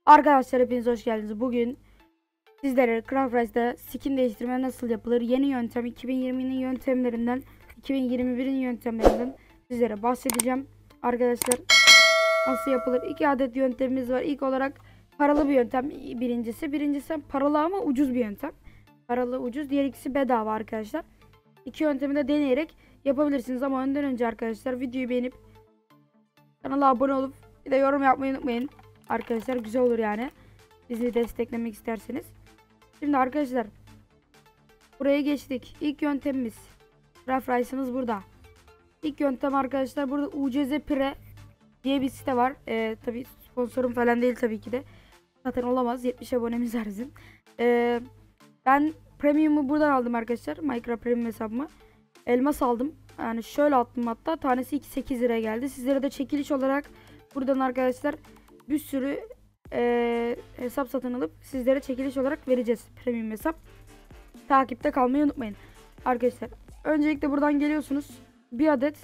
Arkadaşlar hepiniz hoş geldiniz. Bugün sizlere Craft Rice'da skin değiştirme nasıl yapılır? Yeni yöntem 2020'nin yöntemlerinden 2021'in yöntemlerinden sizlere bahsedeceğim. Arkadaşlar nasıl yapılır? 2 adet yöntemimiz var. İlk olarak paralı bir yöntem birincisi paralı ama ucuz bir yöntem. Paralı ucuz, diğer ikisi bedava arkadaşlar. İki yöntemi de deneyerek yapabilirsiniz ama önden önce arkadaşlar videoyu beğenip kanala abone olup bir de yorum yapmayı unutmayın. Arkadaşlar güzel olur yani. Bizi desteklemek isterseniz. Şimdi arkadaşlar buraya geçtik. İlk yöntemimiz Craft Rice'ımız burada. İlk yöntem arkadaşlar burada UCZ Pre diye bir site var. Tabi sponsorum falan değil tabii ki de. Zaten olamaz. 70 abonemiz var bizim. Ben premium'u buradan aldım arkadaşlar. Minecraft Premium hesabımı. Elmas aldım. Yani şöyle attım hatta. Tanesi 2.8 liraya geldi. Sizlere de çekiliş olarak buradan arkadaşlar bir sürü hesap satın alıp sizlere çekiliş olarak vereceğiz. Premium hesap. Takipte kalmayı unutmayın. Arkadaşlar öncelikle buradan geliyorsunuz. Bir adet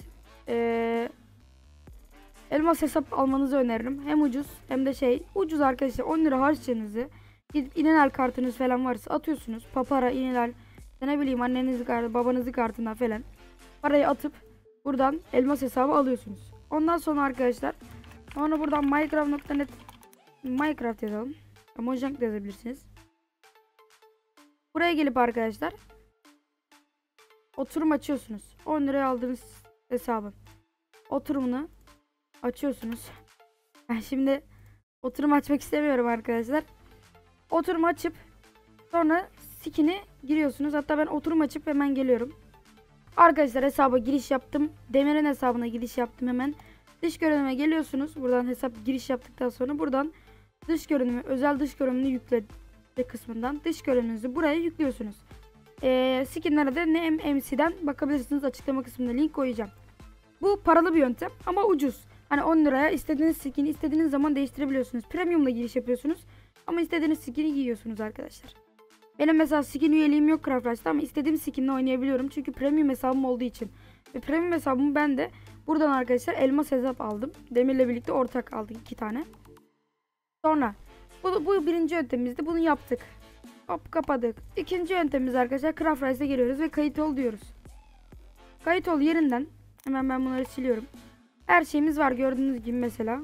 elmas hesap almanızı öneririm. Hem ucuz hem de ucuz arkadaşlar. 10 lira harçlığınızı gidip İnelal kartınız falan varsa atıyorsunuz. Papara, İnelal, ne bileyim annenizin kartı, babanızın kartından falan parayı atıp buradan elmas hesabı alıyorsunuz. Ondan sonra arkadaşlar buradan minecraft.net Minecraft yazalım. Mojang da yazabilirsiniz. Buraya gelip arkadaşlar oturum açıyorsunuz. 10 liraya aldığınız hesabın oturumunu açıyorsunuz. Ben şimdi oturum açmak istemiyorum arkadaşlar. Oturum açıp sonra skin'i giriyorsunuz. Hatta ben oturum açıp hemen geliyorum. Arkadaşlar hesaba giriş yaptım. Demir'in hesabına giriş yaptım hemen. Dış görünüme geliyorsunuz. Buradan hesap giriş yaptıktan sonra buradan dış görünümü, özel dış görünümünü yükle kısmından dış görünümünüzü buraya yüklüyorsunuz. Skinlere de NMC'den bakabilirsiniz. Açıklama kısmında link koyacağım. Bu paralı bir yöntem ama ucuz. Hani 10 liraya istediğiniz skin'i istediğiniz zaman değiştirebiliyorsunuz. Premium'la giriş yapıyorsunuz ama istediğiniz skin'i giyiyorsunuz arkadaşlar. Benim mesela skin üyeliğim yok Craft Rice'da ama istediğim skin'le oynayabiliyorum. Çünkü premium hesabım olduğu için. Ve premium hesabımı ben de buradan arkadaşlar elmas hesap aldım. Demir'le birlikte ortak aldık 2 tane. Sonra bu birinci yöntemimizdi. Bunu yaptık. Hop kapadık. İkinci yöntemimiz arkadaşlar Craft Rice'e geliyoruz ve kayıt ol diyoruz. Kayıt ol yerinden hemen ben bunları siliyorum. Her şeyimiz var gördüğünüz gibi mesela.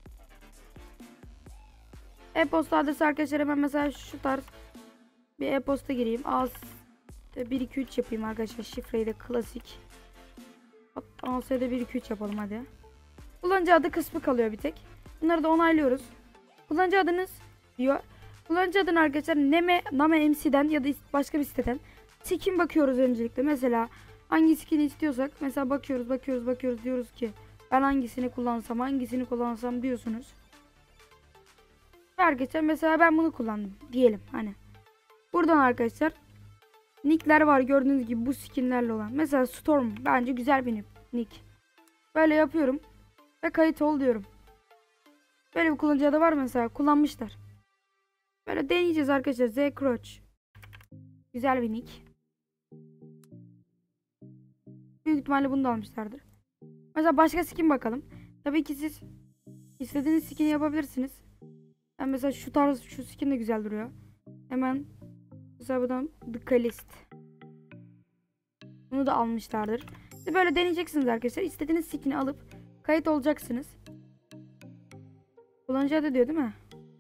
E-posta adresi arkadaşlar hemen mesela şu tarz bir e-posta gireyim. Az 1 2 3 yapayım arkadaşlar. Şifreyi de klasik. AS'de 1 2 3 yapalım hadi. Kullanıcı adı kısmı kalıyor bir tek. Bunları da onaylıyoruz. Kullanıcı adınız diyor. Kullanıcı adını arkadaşlar Name MC'den ya da başka bir siteden skin bakıyoruz öncelikle. Mesela hangi skin'i istiyorsak mesela bakıyoruz diyoruz ki ben hangisini kullansam diyorsunuz. Ve arkadaşlar mesela ben bunu kullandım diyelim hani. Buradan arkadaşlar nickler var gördüğünüz gibi bu skinlerle olan. Mesela Storm bence güzel bir nick. Böyle yapıyorum ve kayıt ol diyorum. Böyle bir kullanıcı adı var mesela kullanmışlar. Böyle deneyeceğiz arkadaşlar. Z Crouch. Güzel bir nick. Büyük ihtimalle bunu da almışlardır. Mesela başka skin bakalım. Tabii ki siz istediğiniz skin'i yapabilirsiniz. Ben mesela şu skin de güzel duruyor. Hemen mesela buradan The Calist. Bunu da almışlardır. Siz böyle deneyeceksiniz arkadaşlar. İstediğiniz skin'i alıp kayıt olacaksınız. Kullanıcı adı diyor değil mi?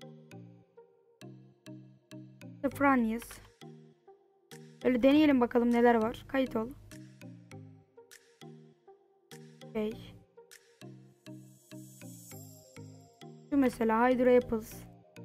Franius. Böyle deneyelim bakalım neler var. Kayıt ol. Şu mesela Hydro Apples.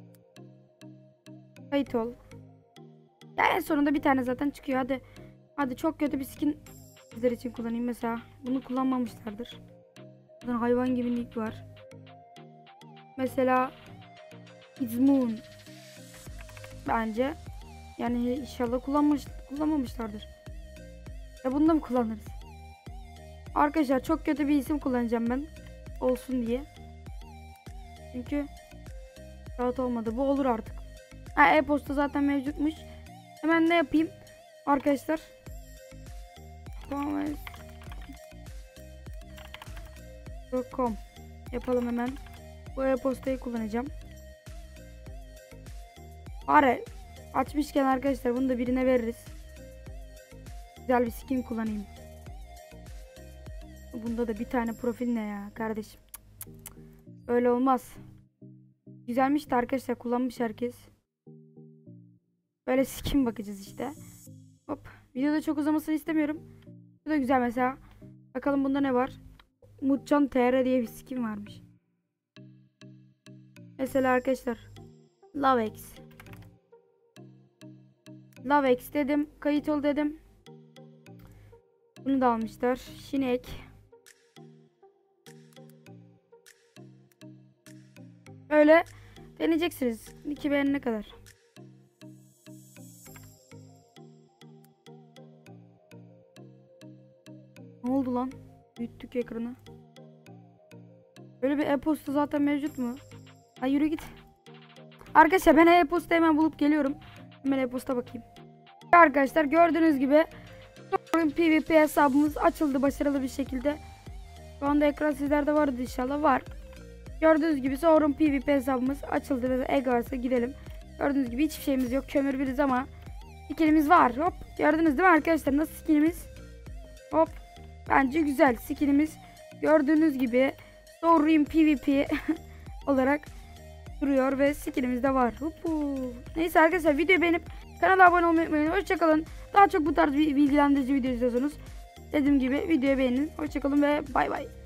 Kayıt ol. Ya en sonunda bir tane zaten çıkıyor. Hadi çok kötü bir skin sizler için kullanayım mesela. Bunu kullanmamışlardır. Buradan hayvan gibi nick var. Mesela It's Moon. Bence yani inşallah kullanmamışlardır. Ya bunu da mı kullanırız? Arkadaşlar çok kötü bir isim kullanacağım ben. Olsun diye. Çünkü rahat olmadı. Bu olur artık. E-posta zaten mevcutmuş. Hemen ne yapayım? Arkadaşlar. .com yapalım hemen. Bu e-postayı kullanacağım. Bari açmışken arkadaşlar bunu da birine veririz. Güzel bir skin kullanayım. Bunda da bir tane profil ne ya kardeşim. Öyle olmaz. Güzelmiş de arkadaşlar, kullanmış herkes. Böyle skin bakacağız işte. Hop. Videoda çok uzamasını istemiyorum. Bu da güzel mesela. Bakalım bunda ne var. Mutcan TR diye bir skin varmış. Mesela arkadaşlar. Lovex. Lovex dedim. Kayıt ol dedim. Bunu da almışlar. Şinek. Öyle deneyeceksiniz. 2 beğenene kadar. Ne oldu lan? Büyüttük ekranı. Böyle bir e-posta zaten mevcut mu? Ha yürü git. Arkadaşlar ben e-posta hemen bulup geliyorum. Hemen e-posta bakayım. Arkadaşlar gördüğünüz gibi Showroom PvP hesabımız açıldı başarılı bir şekilde. Şu anda ekran sizlerde vardı, inşallah var. Gördüğünüz gibi Showroom PvP hesabımız açıldı ve Egars'a gidelim. Gördüğünüz gibi hiçbir şeyimiz yok. Kömür biriz ama skinimiz var. Hop. Gördünüz değil mi arkadaşlar? Nasıl skinimiz? Hop. Bence güzel. Skinimiz gördüğünüz gibi Showroom PvP olarak duruyor ve skinimiz de var. Hupu. Neyse arkadaşlar, videoyu beğenip kanala abone olmayı unutmayın. Hoşçakalın. Daha çok bu tarz bilgilendirici video izliyorsanız dediğim gibi videoyu beğenin. Hoşçakalın ve bay bay.